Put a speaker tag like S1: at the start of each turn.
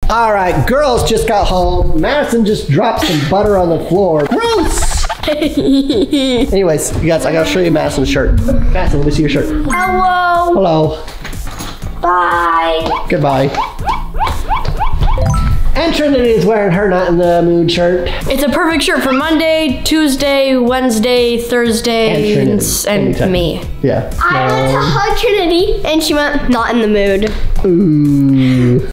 S1: All right, girls just got home. Madison just dropped some butter on the floor. Gross! Anyways, you guys, I gotta show you Madison's shirt. Madison, let me see your shirt.
S2: Hello.
S1: Hello.
S2: Bye.
S1: Goodbye. And Trinity is wearing her Not in the Mood shirt.
S3: It's a perfect shirt for Monday, Tuesday, Wednesday, Thursday, and me.
S1: Yeah.
S2: I went to hug Trinity, and she went, not in the mood.
S1: Ooh.